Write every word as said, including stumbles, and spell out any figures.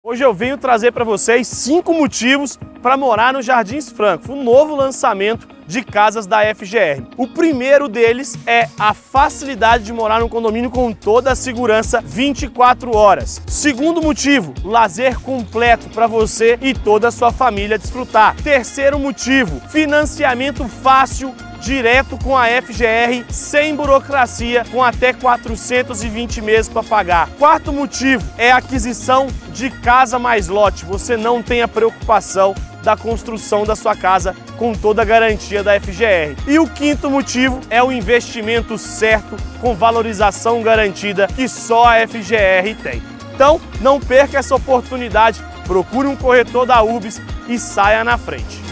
Hoje eu venho trazer para vocês cinco motivos para morar no Jardins Frankfurt, um novo lançamento de casas da F G R. O primeiro deles é a facilidade de morar num condomínio com toda a segurança vinte e quatro horas. Segundo motivo, lazer completo para você e toda a sua família desfrutar. Terceiro motivo, financiamento fácil direto com a F G R, sem burocracia, com até quatrocentos e vinte meses para pagar. Quarto motivo é a aquisição de casa mais lote. Você não tem a preocupação da construção da sua casa com toda a garantia da F G R. E o quinto motivo é o investimento certo com valorização garantida que só a F G R tem. Então, não perca essa oportunidade, procure um corretor da U B S e saia na frente.